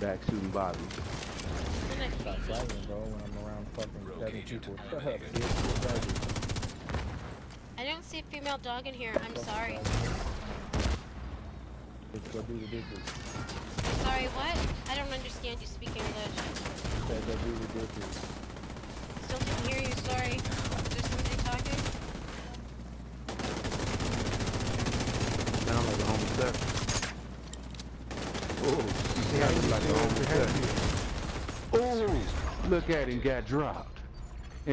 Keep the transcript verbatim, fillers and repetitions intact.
back shooting Bobby. Stop fighting, bro, when I'm around fucking seven people. Shut up, bitch. I don't see a female dog in here. I'm sorry. Let's go do the dishes. Sorry, what? I don't understand you speak English. Said go do the dishes. Still didn't hear you, sorry. Is there somebody talking? Sound like a homosexual. Oh, he sounded like a homosexual. Oh, look at him, got dropped.